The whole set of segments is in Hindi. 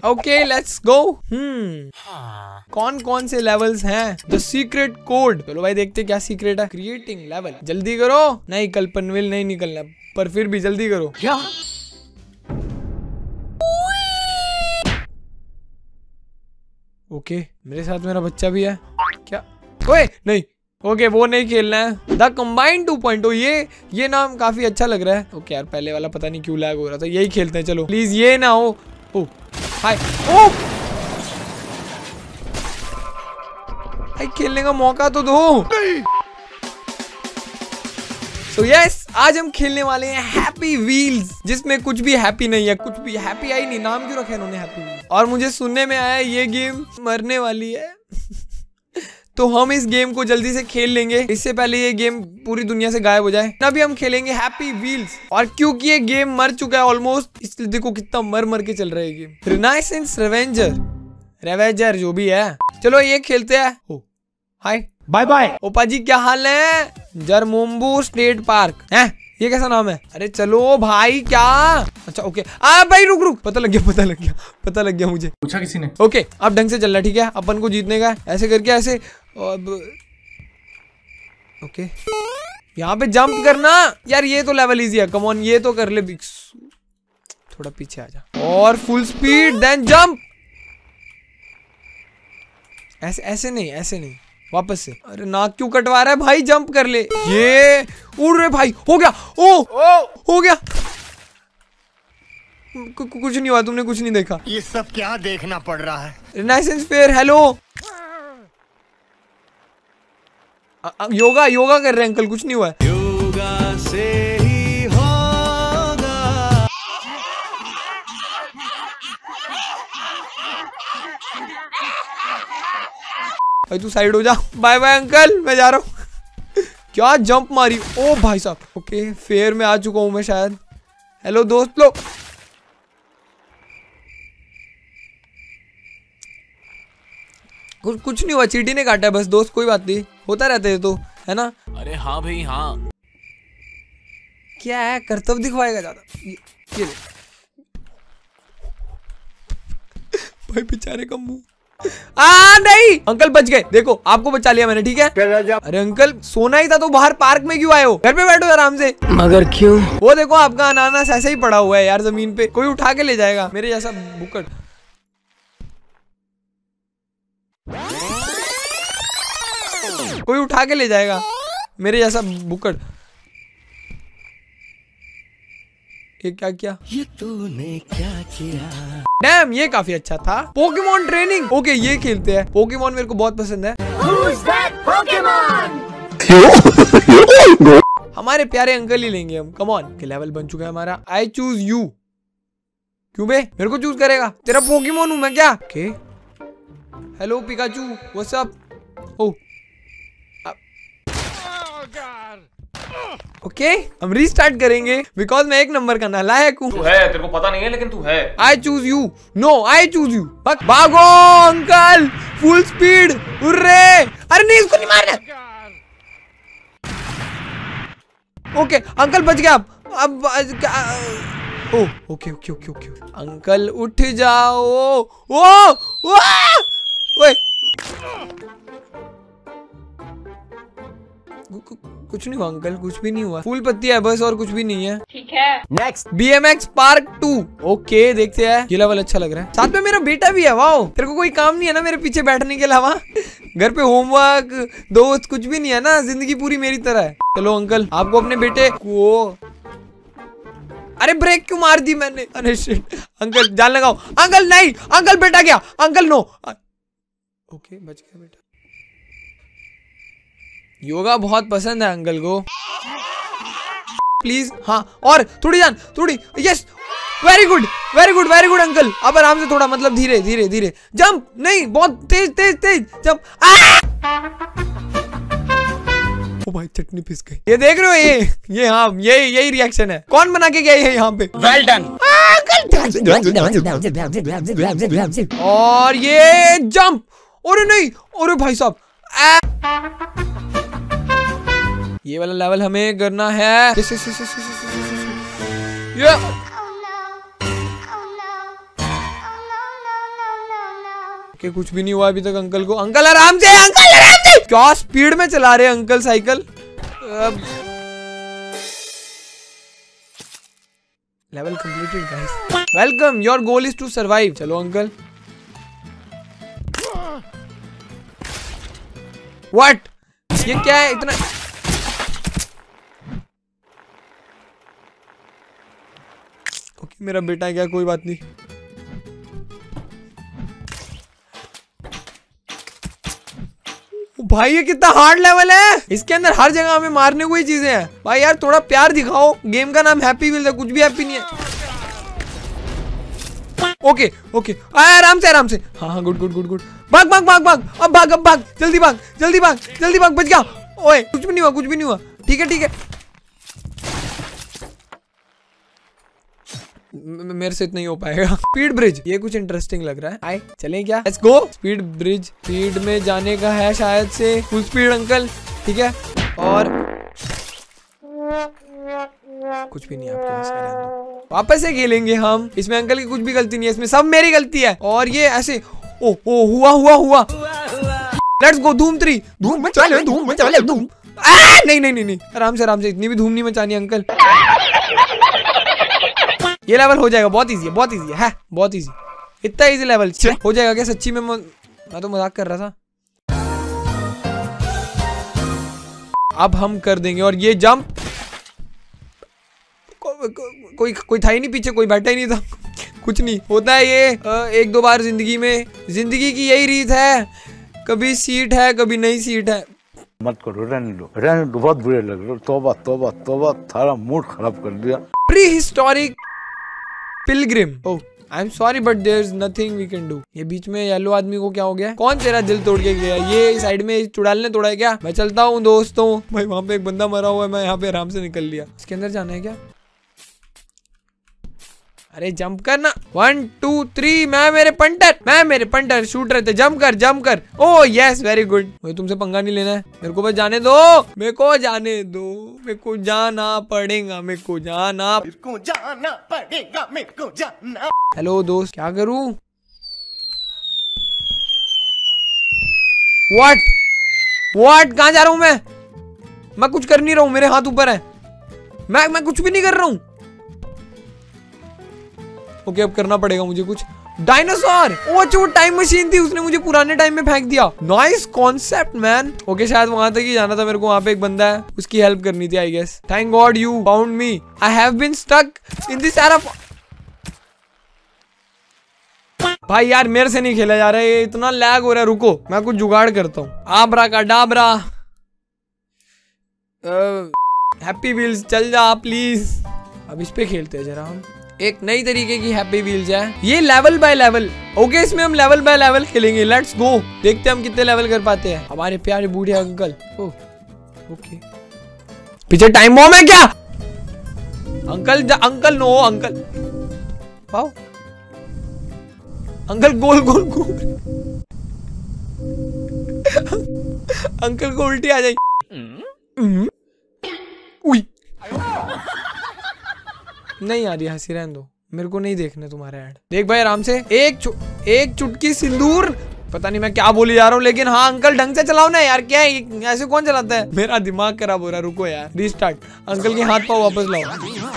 Okay let's go. कौन कौन से लेवल्स हैं? The secret code. चलो भाई देखते क्या सीक्रेट है। क्रिएटिंग लेवल, जल्दी करो। नहीं कल पनवेल नहीं निकलना, पर फिर भी जल्दी करो। क्या? ओके मेरे साथ मेरा बच्चा भी है क्या? ओए नहीं, ओके वो नहीं खेलना है। द कंबाइंड 2.0, ये नाम काफी अच्छा लग रहा है। ओके यार पहले वाला पता नहीं क्यों लैग हो रहा था, यही खेलते हैं चलो। प्लीज ये ना हो। ओ हाय, ओ भाई खेलने का मौका तो दो। So yes, आज हम खेलने वाले हैं हैप्पी व्हील्स, जिसमें कुछ भी हैप्पी नहीं है, कुछ भी हैप्पी आई नहीं। नाम क्यों रखा है इन्होंने हैप्पी व्हील्स? और मुझे सुनने में आया ये गेम मरने वाली है। तो हम इस गेम को जल्दी से खेल लेंगे, इससे पहले ये गेम पूरी दुनिया से गायब हो जाए। अभी हम खेलेंगे हैप्पी व्हील्स, और क्योंकि ये गेम मर चुका है ऑलमोस्ट, इसलिए देखो कितना मर के चल रहा है ये गेम। रिनाइसेंस रेवेंजर जो भी है, चलो ये खेलते हैं। हाय बाय बाय ओपा जी, क्या हाल है? जरमोम्बू स्टेट पार्क है, ये कैसा नाम है? अरे चलो भाई क्या, अच्छा ओके। भाई रुक, पता लग गया मुझे। पूछा किसी ने? ओके अब ढंग से चलना, ठीक है? अपन को जीतने का ऐसे करके, ऐसे। ओके यहाँ पे जंप करना यार, ये तो लेवल इजी है। कम ऑन, ये तो कर ले। थोड़ा पीछे आ जा, और फुल स्पीड देन जंप। ऐसे नहीं, वापस से। अरे नाक क्यों कटवा रहा है भाई? जंप कर ले। ये उड़ रहे भाई, हो गया। हो गया। कुछ नहीं हुआ, तुमने कुछ नहीं देखा। ये सब क्या देखना पड़ रहा है? Renaissance fair, hello. योगा कर रहे हैं अंकल, कुछ नहीं हुआ है। योगा से ही होगा। भाई तू साइड हो जा। बाय बाय अंकल, मैं जा रहा हूँ। क्या जंप मारी, ओ भाई साहब। ओके फेयर में आ चुका हूँ मैं शायद। हेलो दोस्त लोग, कुछ नहीं हुआ, चींटी ने काटा है बस दोस्त, कोई बात नहीं, होता रहता है तो, है ना? अरे हाँ भाई हाँ। क्या है, कर्तव्य दिखवाएगा ज्यादा। ये भाई बेचारे का मुंह। नहीं अंकल बच गए, देखो आपको बचा लिया मैंने, ठीक है? अरे अंकल सोना ही था तो बाहर पार्क में क्यों आए हो? घर पे बैठो आराम से। मगर क्यों? वो देखो आपका अनानास ऐसे ही पड़ा हुआ है यार जमीन पे, कोई उठा के ले जाएगा। मेरे जैसा बुक्कड़। कोई उठा के ले जाएगा मेरे जैसा बुक्कड़। ये क्या किया? ये तूने क्या किया? डैम, ये काफी अच्छा था। पोकेमॉन ट्रेनिंग, ओके ये खेलते हैं। पोकेमॉन मेरे को बहुत पसंद है। Who's that Pokemon? हमारे प्यारे अंकल ही लेंगे हम, कम ऑन। के लेवल बन चुका है हमारा। I choose you. क्यों बे, मेरे को चूज करेगा? तेरा पोकेमॉन हूं मैं क्या? Okay hello Pikachu, what's up? Okay हम रीस्टार्ट करेंगे बिकॉज मैं एक नंबर का नालायक हूँ। तू है, तेरे को पता नहीं है लेकिन तू है। I choose you, no I choose you. भागो अंकल, फुल स्पीड उर्रे। अरे नहीं इसको नहीं मारना। ओके अंकल बच गया अब ओके अंकल उठ जाओ। ओए कुछ नहीं हुआ अंकल, कुछ भी नहीं हुआ। फूल पत्ती है बस, और कुछ भी नहीं है। ठीक है नेक्स्ट BMX पार्क 2। ओके देखते हैं, ये लेवल अच्छा लग रहा है। साथ में मेरा बेटा भी है। वाओ, तेरे को कोई काम नहीं है ना मेरे पीछे बैठने के अलावा? घर पे होमवर्क दोस्त कुछ भी नहीं है ना? जिंदगी पूरी मेरी तरह है। चलो अंकल आपको अपने बेटे को, अरे ब्रेक क्यों मार दी मैंने? अरे शिट अंकल जान लगाओ। अंकल नहीं, अंकल बेटा क्या? Uncle no. ओके बच गया बेटा। योगा बहुत पसंद है अंकल को। प्लीज हाँ, और थोड़ी जान, थोड़ी। Yes very good uncle. अब आराम से, थोड़ा मतलब धीरे जंप नहीं, बहुत तेज जंप। ओ भाई चटनी पिस गई। ये देख रहे हो, ये हाँ यही रिएक्शन है। कौन बना के गया है यहाँ पे? Well done. और ये जंप। अरे नहीं, अरे भाई साहब ये वाला लेवल हमें करना है। ओके कुछ भी नहीं हुआ अभी तक अंकल को। अंकल आराम से, अंकल आराम से। क्या स्पीड में चला रहे हैं uncle cycle. Level completed guys. Welcome, your goal is to survive. चलो अंकल। व्हाट, ये क्या है इतना। ओके मेरा बेटा है क्या, कोई बात नहीं। भाई ये कितना हार्ड लेवल है, इसके अंदर हर जगह हमें मारने को ही चीजें हैं। भाई यार थोड़ा प्यार दिखाओ, गेम का नाम हैप्पी व्हील्स है, कुछ भी हैप्पी नहीं है। ओके ओके आराम से आराम से। हाँ हाँ गुड गुड गुड गुड। भाग भाग भाग भाग, अब भाग, अब भाग, जल्दी भाग जल्दी भाग जल्दी भाग। बच गया। ओए कुछ भी नहीं हुआ, कुछ भी नहीं हुआ। ठीक है ठीक है। मेरे से इतना ही हो पाएगा। स्पीड ब्रिज, ये कुछ इंटरेस्टिंग लग रहा है। आए चलें क्या, let's go. Speed bridge, speed में जाने का है शायद से, फुल स्पीड अंकल। ठीक है और कुछ भी नहीं आपके पास, वापस से खेलेंगे हम। इसमें अंकल की कुछ भी गलती नहीं है, इसमें सब मेरी गलती है। और ये ऐसे ओ हुआ हुआ हुआ। लेट्स गो धूम 3। धूम मचा ले, धूम मचा ले, धूम। नहीं नहीं नहीं नहीं, आराम से, इतनी भी धूम नहीं मचानी अंकल। ये लेवल हो जाएगा, बहुत इजी है, बहुत इजी है, बहुत इजी। इतना इजी लेवल हो जाएगा क्या सच्ची में? मैं तो मजाक कर रहा था। अब हम कर देंगे। और ये जंप, कोई था ही नहीं पीछे, कोई बैठा ही नहीं था। कुछ नहीं होता है ये 1-2 बार जिंदगी में। जिंदगी की यही रीत है, कभी सीट है कभी नई सीट है। मत करो, रहने दो, बहुत बुरे लग रहे। तौबा तौबा तौबा, थारा मूड खराब कर दिया। Prehistoric pilgrim. Oh I am sorry but there is nothing we can do. ये बीच में येलो आदमी को क्या हो गया? कौन तेरा दिल तोड़ के गया? ये साइड में चुड़ैल ने तोड़ा है क्या? मैं चलता हूँ दोस्तों। भाई वहां पे एक बंदा मरा हुआ है, मैं यहाँ पे आराम से निकल लिया। इसके अंदर जाना है क्या? अरे जंप करना। 1 2 3। मैं मेरे पंटर शूट रहे थे। जंप कर। Oh yes very good. मुझे तुमसे पंगा नहीं लेना है, मेरे को बस जाने दो, मेरे को जाना पड़ेगा। हेलो दोस्त, क्या करूं? व्हाट कहाँ जा रहा हूं मैं कुछ कर नहीं रहा हूं, मेरे हाथ ऊपर है। मैं कुछ भी नहीं कर रहा हूं। ओके अब करना पड़ेगा मुझे कुछ। डायनासोर, ओ अच्छा वो टाइम मशीन थी, उसने मुझे पुराने टाइम में फेंक दिया। Nice concept man. ओके शायद वहां तक ही जाना था मेरे को, वहां पे एक बंदा है, उसकी हेल्प करनी थी I guess. Thank God you found me, I have been stuck in this era. भाई यार मेरे से नहीं खेला जा रहा है, इतना लैग हो रहा है। रुको मैं कुछ जुगाड़ करता हूँ। आबरा का डाबरा। हैप्पी व्हील्स चल जा प्लीज। अब इस पे खेलते हैं जरा हम। एक नई तरीके की हैप्पी व्हील्स है, ये लेवल बाय लेवल। ओके इसमें हम लेवल बाय लेवल खेलेंगे। लेट्स गो, देखते हैं हम कितने लेवल कर पाते हैं। हमारे प्यारे बूढ़े अंकल। ओके पीछे टाइम बॉम्ब है क्या? Uncle no uncle. Wow uncle goal uncle को उल्टी आ जाएगी। नहीं आ रही हंसी, रहने दो, मेरे को नहीं देखने तुम्हारे ऐड। देख भाई आराम से। एक चुटकी सिंदूर। पता नहीं मैं क्या बोली जा रहा हूँ, लेकिन हाँ अंकल ढंग से चलाओ ना यार। क्या है ऐसे कौन चलाता है? मेरा दिमाग खराब हो रहा है। रुको यार, रीस्टार्ट। अंकल के हाथ पाँव वापस लाओ।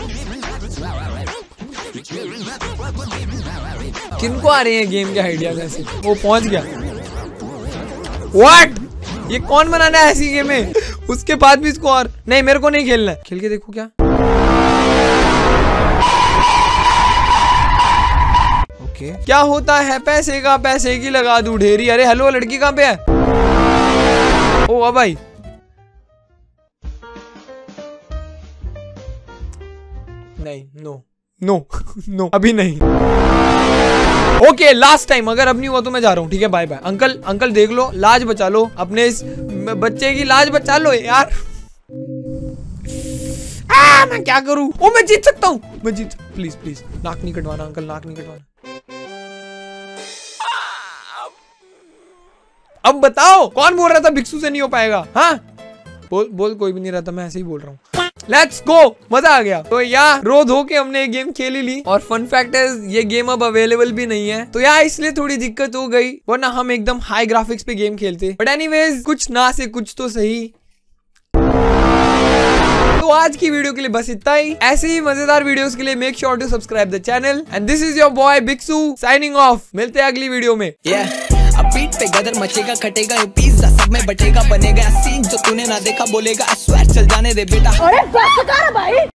किनको आ रहे हैं गेम के आइडियाज ऐसे? वो पहुंच गया। व्हाट, ये कौन बनाना है ऐसी गेम में? उसके बाद भी इसको और नहीं, मेरे को नहीं खेलना है। खेल के देखो क्या। क्या होता है पैसे का, पैसे की लगा दूं ढेरी। अरे हेलो लड़की कहाँ पे है? ओ अब भाई नहीं, नो अभी नहीं। ओके लास्ट टाइम, अगर अब नहीं हुआ तो मैं जा रहा हूँ। ठीक है बाय बाय। अंकल देख लो, लाज बचा लो, अपने इस बच्चे की लाज बचा लो यार। मैं क्या करूं? ओ मैं जीत सकता हूँ, मैं जीत। प्लीज नाक नहीं कटवाना अंकल, नाक नहीं कटवाना। अब बताओ कौन बोल रहा था भिक्षु से नहीं हो पाएगा? हाँ बोल कोई भी नहीं रहा था, मैं ऐसे ही बोल रहा हूँ। लेट्स गो, मजा आ गया। तो यार रो धो के हमने एक गेम खेल ही ली और फन फैक्ट है ये गेम अब अवेलेबल भी नहीं है, तो यार इसलिए थोड़ी दिक्कत हो गई, वरना हम एकदम हाई ग्राफिक्स पे गेम खेलते। बट एनीवेज कुछ ना से कुछ तो सही। तो आज की वीडियो के लिए बस इतना ही। ऐसे ही मजेदार वीडियोस के लिए make sure to subscribe the channel and this is your boy Biksu signing off. मिलते हैं अगली वीडियो में। अब बीट पे गदर मचेगा, खटेगा ये पिज्जा सब में बटेगा, बनेगा सीन जो तूने ना देखा बोलेगा, स्वेट चल जाने दे बेटा। अरे बस कर भाई।